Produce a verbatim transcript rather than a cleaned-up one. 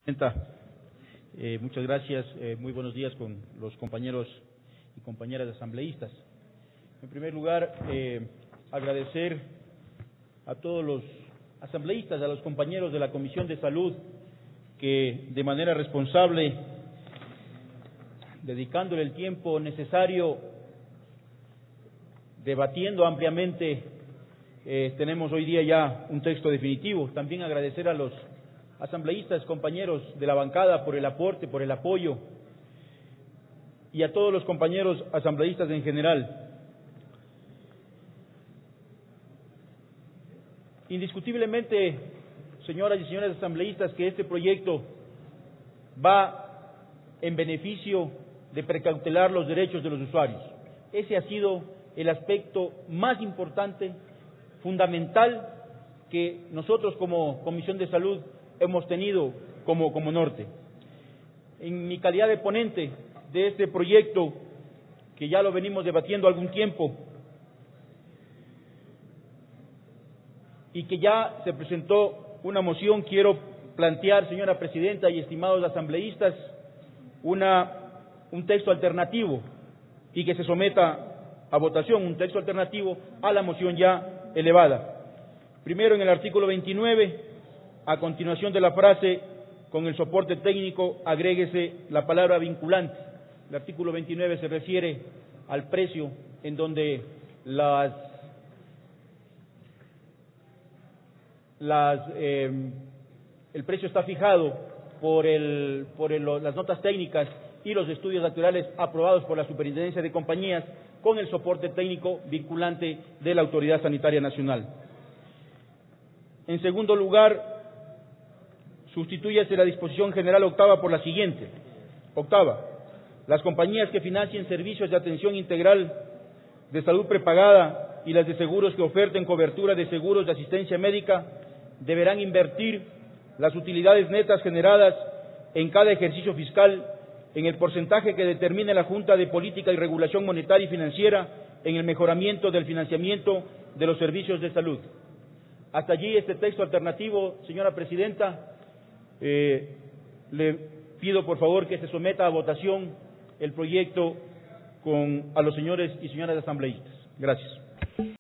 Eh, muchas gracias, eh, muy buenos días con los compañeros y compañeras asambleístas. En primer lugar, eh, agradecer a todos los asambleístas, a los compañeros de la Comisión de Salud, que de manera responsable, dedicándole el tiempo necesario, debatiendo ampliamente, eh, tenemos hoy día ya un texto definitivo. También agradecer a los asambleístas, compañeros de la bancada, por el aporte, por el apoyo, y a todos los compañeros asambleístas en general. Indiscutiblemente, señoras y señores asambleístas, que este proyecto va en beneficio de precautelar los derechos de los usuarios. Ese ha sido el aspecto más importante, fundamental, que nosotros como Comisión de Salud hemos tenido como, como norte. En mi calidad de ponente de este proyecto, que ya lo venimos debatiendo algún tiempo, y que ya se presentó una moción, quiero plantear, señora presidenta y estimados asambleístas, una, un texto alternativo y que se someta a votación, un texto alternativo a la moción ya elevada. Primero, en el artículo veintinueve, a continuación de la frase "con el soporte técnico", agréguese la palabra "vinculante". El artículo veintinueve se refiere al precio en donde las, las, eh, el precio está fijado por, el, por el, las notas técnicas y los estudios actuariales aprobados por la Superintendencia de Compañías, con el soporte técnico vinculante de la Autoridad Sanitaria Nacional. En segundo lugar, sustitúyase la disposición general octava por la siguiente. Octava, las compañías que financien servicios de atención integral de salud prepagada y las de seguros que oferten cobertura de seguros de asistencia médica deberán invertir las utilidades netas generadas en cada ejercicio fiscal en el porcentaje que determine la Junta de Política y Regulación Monetaria y Financiera en el mejoramiento del financiamiento de los servicios de salud. Hasta allí este texto alternativo, señora presidenta. Eh, le pido por favor que se someta a votación el proyecto con, a los señores y señoras asambleístas. Gracias.